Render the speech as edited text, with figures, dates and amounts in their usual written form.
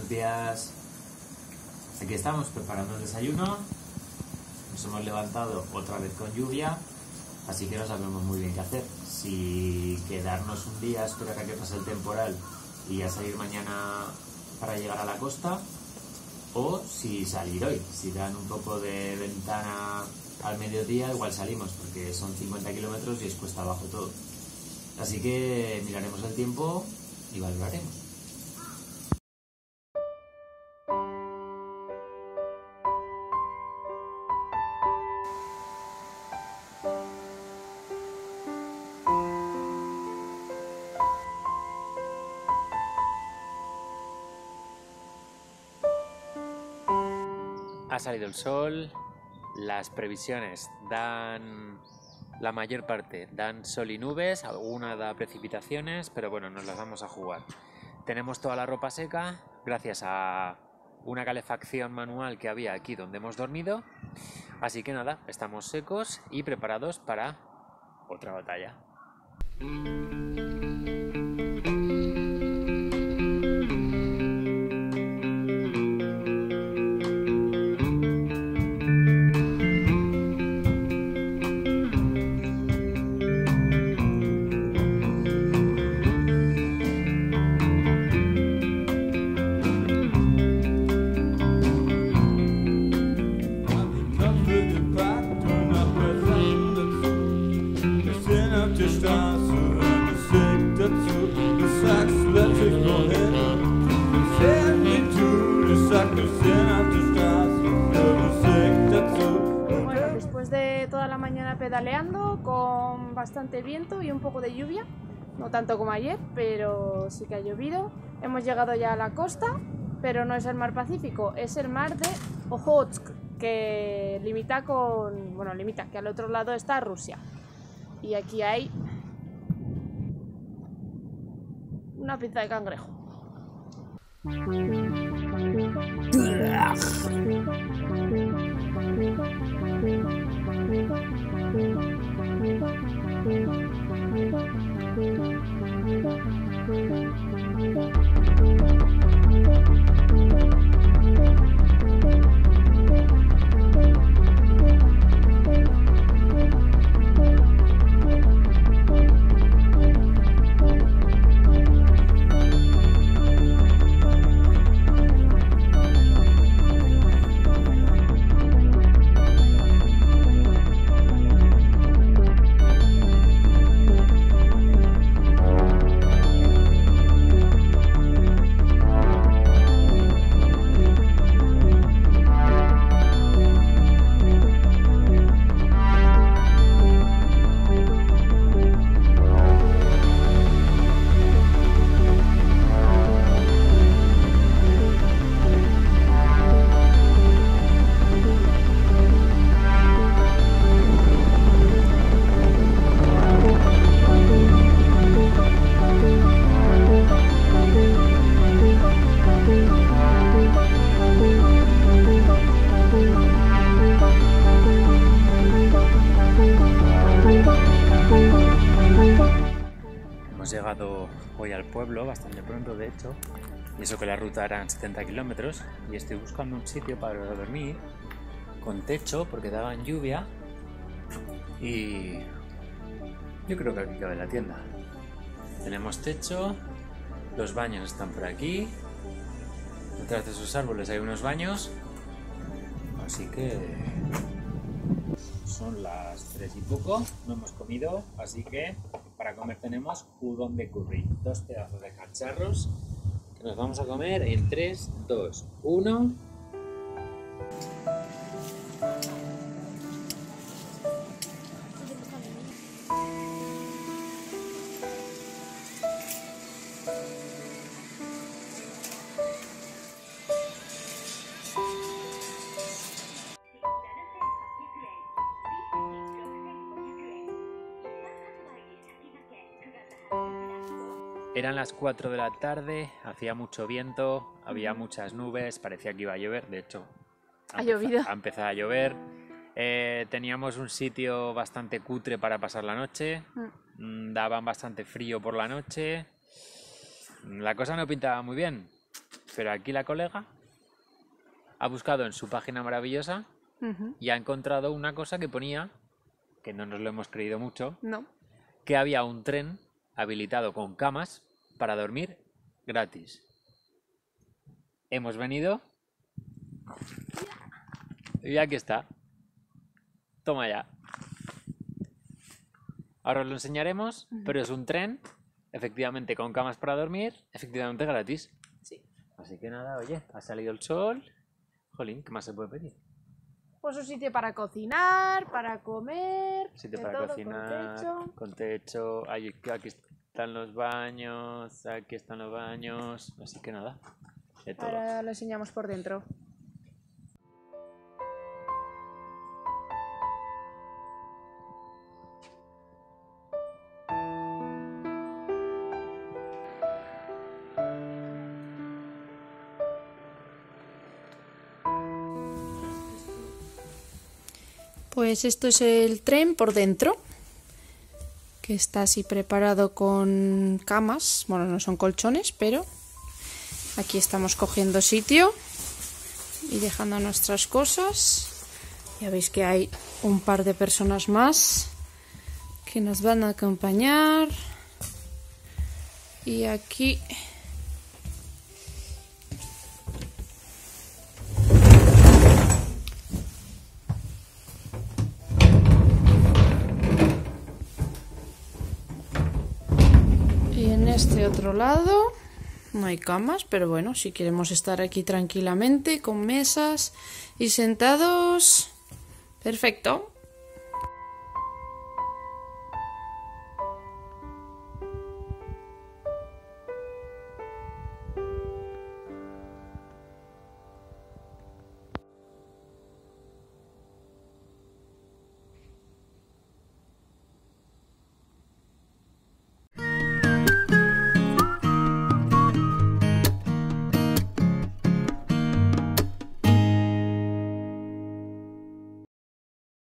Buenos días. Aquí estamos preparando el desayuno. Nos hemos levantado otra vez con lluvia, así que no sabemos muy bien qué hacer. Si quedarnos un día, esperar a que pase el temporal y ya salir mañana para llegar a la costa, o si salir hoy. Si dan un poco de ventana al mediodía, igual salimos, porque son 50 kilómetros y es cuesta abajo todo. Así que miraremos el tiempo y valoraremos. Ha salido el sol, las previsiones dan, la mayor parte dan sol y nubes, alguna da precipitaciones, pero bueno, nos las vamos a jugar. Tenemos toda la ropa seca gracias a una calefacción manual que había aquí donde hemos dormido, así que nada, estamos secos y preparados para otra batalla. Bueno, después de toda la mañana pedaleando con bastante viento y un poco de lluvia, no tanto como ayer, pero sí que ha llovido, hemos llegado ya a la costa, pero no es el mar Pacífico, es el mar de Ojotsk, que limita con, bueno, limita, que al otro lado está Rusia. Y aquí hay una pizza de cangrejo. Hemos llegado hoy al pueblo, bastante pronto de hecho, y eso que la ruta eran 70 kilómetros, y estoy buscando un sitio para dormir con techo porque daban lluvia, y yo creo que aquí cabe la tienda. Tenemos techo, los baños están por aquí, detrás de esos árboles hay unos baños, así que son las 3 y poco, no hemos comido, así que para comer tenemos udon de curry, 2 pedazos de cacharros que nos vamos a comer en 3, 2, 1. Eran las 4 de la tarde, hacía mucho viento, había muchas nubes, parecía que iba a llover, de hecho ha empezado a llover. Teníamos un sitio bastante cutre para pasar la noche, daban bastante frío por la noche, la cosa no pintaba muy bien. Pero aquí la colega ha buscado en su página maravillosa y ha encontrado una cosa que ponía, que no nos lo hemos creído mucho, No. que había un tren habilitado con camas para dormir gratis. Hemos venido y aquí está. Toma ya. Ahora os lo enseñaremos, pero es un tren, efectivamente con camas para dormir, efectivamente gratis. Sí. Así que nada, oye, ha salido el sol. Jolín, ¿qué más se puede pedir? Pues un sitio para cocinar, para comer, Sitio de para todo, cocinar, con techo. Aquí están los baños, aquí están los baños. Así que nada, de todo. Ahora lo enseñamos por dentro. Pues esto es el tren por dentro, que está así preparado con camas. Bueno, no son colchones, pero aquí estamos cogiendo sitio y dejando nuestras cosas. Ya veis que hay un par de personas más que nos van a acompañar. Y aquí este otro lado no hay camas, pero bueno, si queremos estar aquí tranquilamente con mesas y sentados, perfecto.